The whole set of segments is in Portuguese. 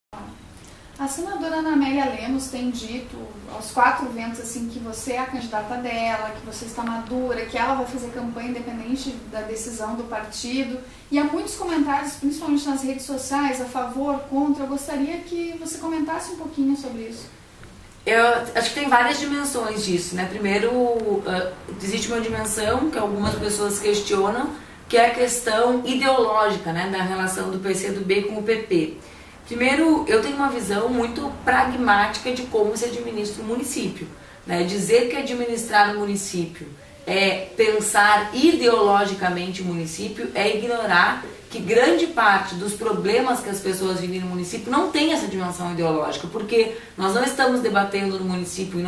A senadora Ana Amélia Lemos tem dito aos quatro ventos assim, que você é a candidata dela, que você está madura, que ela vai fazer campanha independente da decisão do partido. E há muitos comentários, principalmente nas redes sociais, a favor, contra. Eu gostaria que você comentasse um pouquinho sobre isso. Eu acho que tem várias dimensões disso, né? Primeiro, existe uma dimensão que algumas pessoas questionam, que é a questão ideológica, né, da relação do PCdoB com o PP. Primeiro, eu tenho uma visão muito pragmática de como se administra o município, né? Dizer que administrar o município é pensar ideologicamente o município é ignorar que grande parte dos problemas que as pessoas vivem no município não tem essa dimensão ideológica, porque nós não estamos debatendo no município, em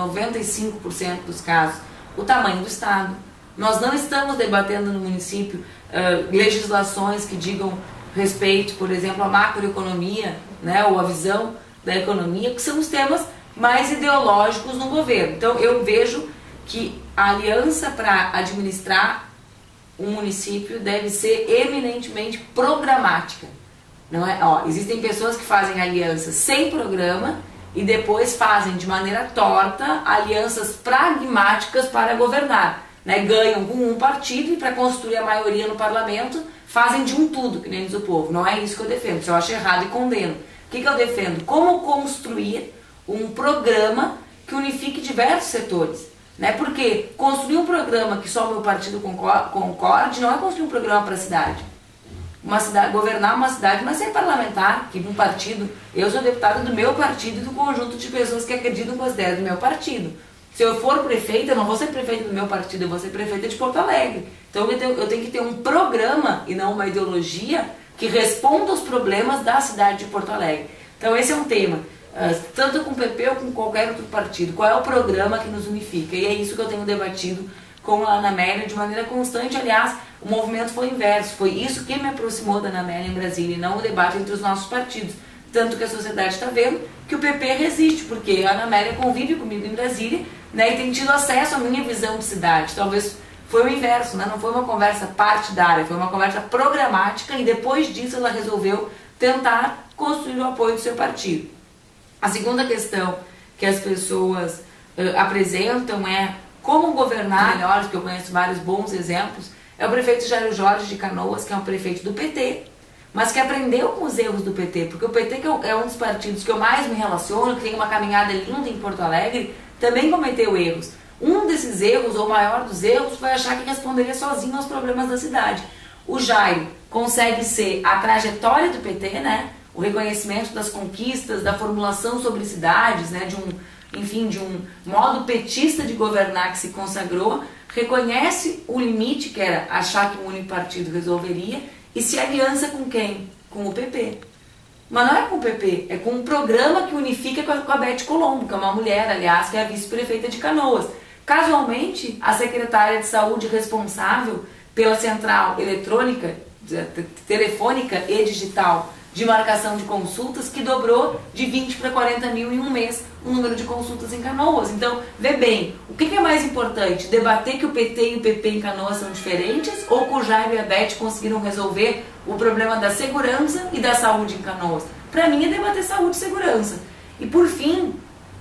95% dos casos, o tamanho do Estado. Nós não estamos debatendo no município legislações que digam respeito, por exemplo, à macroeconomia, né, ou a visão da economia, que são os temas mais ideológicos no governo. Então eu vejo que a aliança para administrar um município deve ser eminentemente programática. Não é? Existem pessoas que fazem alianças sem programa e depois fazem de maneira torta alianças pragmáticas para governar. Né? Ganham com um partido e para construir a maioria no parlamento fazem de um tudo, que nem diz o povo. Não é isso que eu defendo, isso eu acho errado e condeno. O que eu defendo? Como construir um programa que unifique diversos setores. Né? Porque construir um programa que só o meu partido concorde não é construir um programa para a cidade. Governar uma cidade, mas ser parlamentar, que um partido, eu sou deputada do meu partido e do conjunto de pessoas que acreditam com as ideias do meu partido. Se eu for prefeita, eu não vou ser prefeita do meu partido, eu vou ser prefeita de Porto Alegre. Então eu tenho que ter um programa e não uma ideologia que responda aos problemas da cidade de Porto Alegre. Então esse é um tema, tanto com o PP ou com qualquer outro partido. Qual é o programa que nos unifica? E é isso que eu tenho debatido com a Ana Amélia de maneira constante. Aliás, o movimento foi inverso. Foi isso que me aproximou da Ana Amélia em Brasília, e não o debate entre os nossos partidos. Tanto que a sociedade está vendo que o PP resiste, porque a Ana Amélia convive comigo em Brasília, né, e tem tido acesso à minha visão de cidade. Talvez foi o inverso, né? Não foi uma conversa partidária, foi uma conversa programática, e depois disso ela resolveu tentar construir o apoio do seu partido. A segunda questão que as pessoas apresentam é como governar melhor, que eu conheço vários bons exemplos, é o prefeito Jairo Jorge de Canoas, que é um prefeito do PT, mas que aprendeu com os erros do PT, porque o PT, que é um dos partidos que eu mais me relaciono, que tem uma caminhada linda em Porto Alegre, também cometeu erros. Um desses erros, ou o maior dos erros, foi achar que responderia sozinho aos problemas da cidade. O Jairo consegue ser a trajetória do PT, né? O reconhecimento das conquistas, da formulação sobre cidades, né? de um modo petista de governar que se consagrou, reconhece o limite, que era achar que um único partido resolveria, e se aliança com quem? Com o PP. Mas não é com o PP, é com um programa que unifica com a Beth Colombo, que é uma mulher, aliás, que é a vice-prefeita de Canoas. Casualmente, a secretária de saúde responsável pela central eletrônica, telefônica e digital de marcação de consultas, que dobrou de 20 para 40 mil em um mês o número de consultas em Canoas. Então, vê bem, o que é mais importante? Debater que o PT e o PP em Canoas são diferentes, ou que o Jairo e a Beth conseguiram resolver o problema da segurança e da saúde em Canoas? Para mim é debater saúde e segurança. E por fim,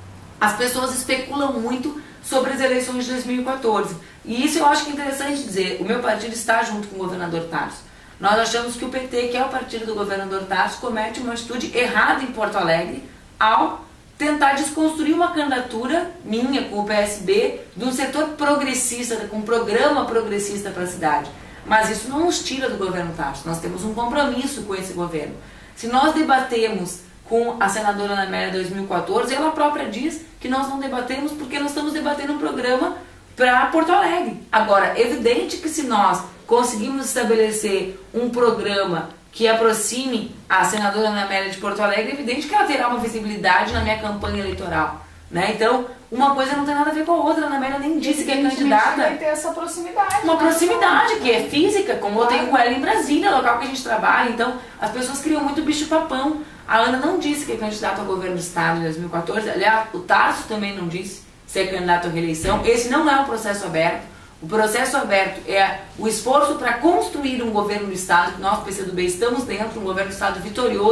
as pessoas especulam muito sobre as eleições de 2014. E isso eu acho que é interessante dizer. O meu partido está junto com o governador Tarso. Nós achamos que o PT, que é o partido do governador Tarso, comete uma atitude errada em Porto Alegre ao tentar desconstruir uma candidatura minha com o PSB de um setor progressista, com um programa progressista para a cidade. Mas isso não nos tira do governo Tarso. Nós temos um compromisso com esse governo. Se nós debatemos com a senadora Ana Amélia em 2014, ela própria diz que nós não debatemos porque nós estamos debatendo um programa para Porto Alegre. Agora, é evidente que se nós conseguimos estabelecer um programa que aproxime a senadora Ana Amélia de Porto Alegre, é evidente que ela terá uma visibilidade na minha campanha eleitoral. Né? Então, uma coisa não tem nada a ver com a outra. A Ana Amélia nem disse que é candidata. Vai ter essa proximidade. Uma proximidade que é física, como eu tenho com ela em Brasília, local que a gente trabalha. Então, as pessoas criam muito bicho-papão. A Ana não disse que é candidata ao governo do estado em 2014. Aliás, o Tarso também não disse ser candidato à reeleição. Esse não é um processo aberto. O processo aberto é o esforço para construir um governo do estado, que nós, PCdoB, estamos dentro, um governo do estado vitorioso,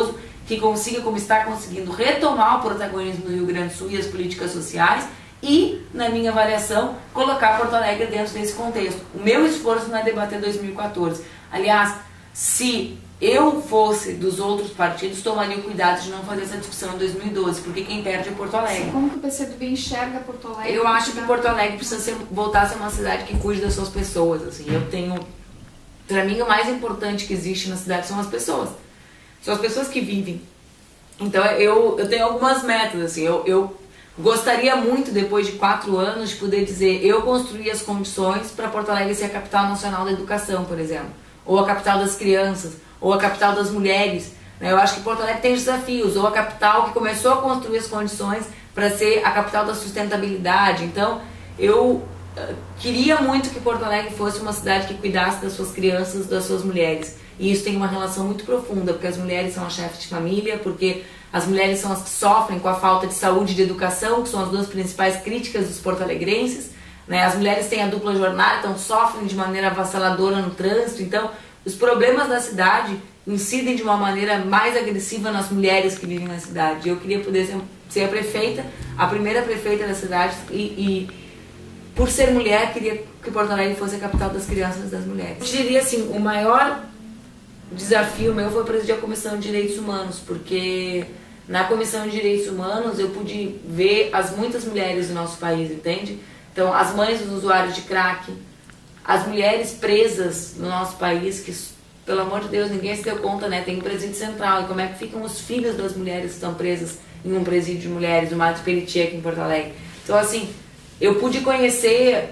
que consiga, como está conseguindo, retomar o protagonismo do Rio Grande do Sul e as políticas sociais e, na minha avaliação, colocar Porto Alegre dentro desse contexto. O meu esforço não é debater 2014. Aliás, se eu fosse dos outros partidos, tomaria o cuidado de não fazer essa discussão em 2012, porque quem perde é Porto Alegre. Como que o PCdoB enxerga Porto Alegre? Eu acho que Porto Alegre precisa voltar a ser uma cidade que cuide das suas pessoas. Assim. Para mim, o mais importante que existe na cidade são as pessoas. São as pessoas que vivem. Então, eu tenho algumas metas. Assim, eu gostaria muito, depois de 4 anos, de poder dizer: eu construí as condições para Porto Alegre ser a capital nacional da educação, por exemplo, ou a capital das crianças, ou a capital das mulheres. Eu acho que Porto Alegre tem desafios, ou a capital que começou a construir as condições para ser a capital da sustentabilidade. Então, eu queria muito que Porto Alegre fosse uma cidade que cuidasse das suas crianças, das suas mulheres. E isso tem uma relação muito profunda, porque as mulheres são as chefes de família, porque as mulheres são as que sofrem com a falta de saúde e de educação, que são as 2 principais críticas dos porto-alegrenses. As mulheres têm a dupla jornada, então sofrem de maneira avassaladora no trânsito. Então, os problemas da cidade incidem de uma maneira mais agressiva nas mulheres que vivem na cidade. Eu queria poder ser a prefeita, a primeira prefeita da cidade e por ser mulher, queria que Porto Alegre fosse a capital das crianças e das mulheres. Eu diria assim, o maior desafio meu foi presidir a Comissão de Direitos Humanos, porque na Comissão de Direitos Humanos eu pude ver as muitas mulheres do nosso país, entende? Então, as mães dos usuários de crack, as mulheres presas no nosso país, que, pelo amor de Deus, ninguém se deu conta, né? Tem um presídio central, e como é que ficam os filhos das mulheres que estão presas em um presídio de mulheres, no Mato Periti, aqui em Porto Alegre. Então, assim, eu pude conhecer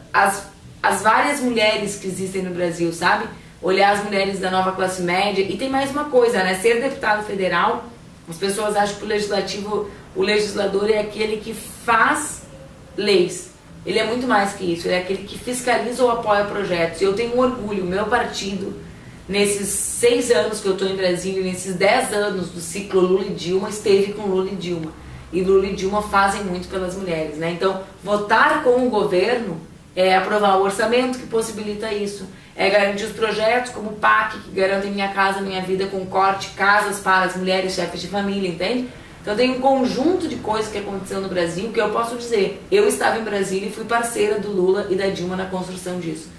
as várias mulheres que existem no Brasil, sabe? Olhar as mulheres da nova classe média. E tem mais uma coisa, né? Ser deputado federal, as pessoas acham que o legislador é aquele que faz leis. Ele é muito mais que isso, ele é aquele que fiscaliza ou apoia projetos. E eu tenho um orgulho, o meu partido, nesses 6 anos que eu estou em Brasília, nesses 10 anos do ciclo Lula e Dilma, esteve com Lula e Dilma. E Lula e Dilma fazem muito pelas mulheres, né? Então, votar com o governo é aprovar o orçamento que possibilita isso, é garantir os projetos como o PAC, que garantem Minha Casa Minha Vida com corte, casas para as mulheres chefes de família, entende? Então tem um conjunto de coisas que aconteceu no Brasil que eu posso dizer, eu estava em Brasília e fui parceira do Lula e da Dilma na construção disso.